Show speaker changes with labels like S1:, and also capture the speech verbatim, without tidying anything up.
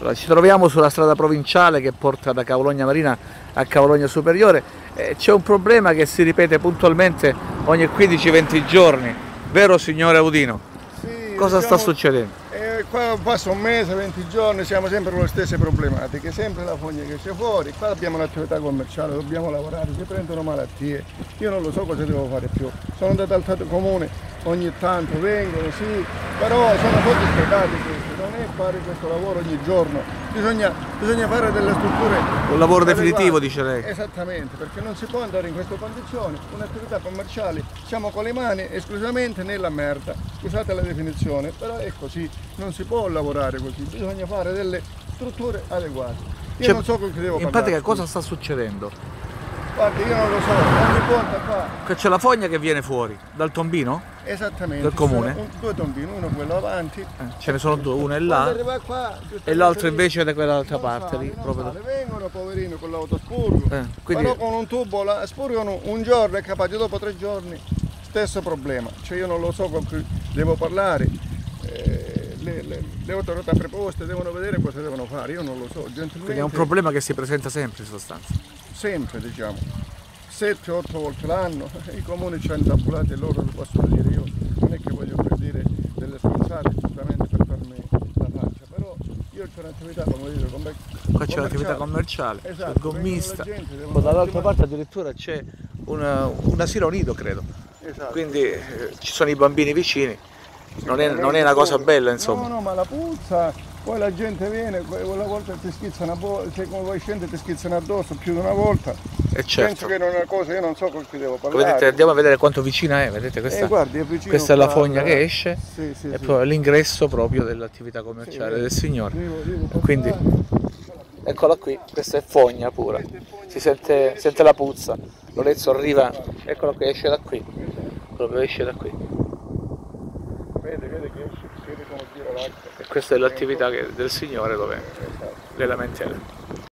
S1: Allora, ci troviamo sulla strada provinciale che porta da Cavologna Marina a Cavologna Superiore. Eh, c'è un problema che si ripete puntualmente ogni quindici venti giorni, vero signore Audino?
S2: Sì,
S1: Cosa
S2: diciamo,
S1: sta succedendo?
S2: Eh, qua passa un mese, venti giorni, siamo sempre con le stesse problematiche, sempre la fogna che c'è fuori, qua abbiamo un'attività commerciale, dobbiamo lavorare, si prendono malattie, io non lo so cosa devo fare più, sono andato al Stato Comune, ogni tanto vengono, sì, però sono tutti spiegati questi, non è fare questo lavoro ogni giorno, bisogna, bisogna fare delle strutture.
S1: Un lavoro definitivo,
S2: adeguate.
S1: dice lei?
S2: Esattamente, perché non si può andare in queste condizioni, un'attività commerciale, siamo con le mani esclusivamente nella merda, scusate la definizione, però è così, non si può lavorare così, bisogna fare delle strutture adeguate. Io
S1: Cioè,
S2: non so con chi devo
S1: in
S2: parlare.
S1: pratica cosa sta succedendo?
S2: Guardi, io non lo so, ogni volta qua.
S1: Che c'è la fogna che viene fuori dal tombino?
S2: Esattamente.
S1: Del comune?
S2: Un, due tombini, uno quello avanti.
S1: Eh, ce ne sono due, uno è
S2: Quando
S1: là
S2: arriva qua,
S1: e l'altro invece è da quell'altra
S2: non
S1: parte
S2: sale,
S1: lì.
S2: non
S1: Proprio
S2: sale. Vengono poverini con l'autospurgo,
S1: Eh, quindi-
S2: però con un tubo la spurgano un giorno, è capace dopo tre giorni, stesso problema. Cioè io non lo so con chi devo parlare, eh, le, le, le autorità preposte devono vedere cosa devono fare, io non lo so. Gentilmente,
S1: Quindi è un problema che si presenta sempre in sostanza.
S2: sempre diciamo, sette otto volte l'anno, i comuni ci hanno intappolati e loro lo possono dire, io non è che voglio per dire delle sponzate giustamente per farmi la faccia, però io c'ho un'attività come dire, come
S1: Qua c'è l'attività commerciale, c'è
S2: esatto,
S1: il gommista,
S2: vengono la gente, devono
S1: poi dall'altra
S2: ottimare-
S1: parte addirittura c'è una- un asilo nido credo,
S2: esatto.
S1: quindi eh, ci sono i bambini vicini, non è, non è una cosa bella insomma.
S2: No, no, ma la puzza, poi la gente viene, quella volta ti schizzano a bo- se come vuoi scendere ti schizzano addosso più di una volta.
S1: E
S2: Penso
S1: certo,
S2: che non è una cosa, io non so con chi devo parlare.
S1: vedete, andiamo a vedere quanto vicina è, vedete questa,
S2: Eh, guardi, è vicino
S1: questa è la
S2: qua,
S1: fogna
S2: allora.
S1: che esce
S2: Sì, sì,
S1: e
S2: sì.
S1: poi l'ingresso proprio dell'attività commerciale
S2: Sì,
S1: del signore.
S2: devo- devo
S1: E quindi
S2: passare.
S1: eccola qui, questa è fogna pura, si sente, sente la puzza, Lorenzo arriva, eccola qui, esce da qui, proprio esce da qui.
S2: Vede, vede che esce, vede come tira l'acqua.
S1: E questa è l'attività che- del signore dove
S2: Esatto.
S1: le lamentele.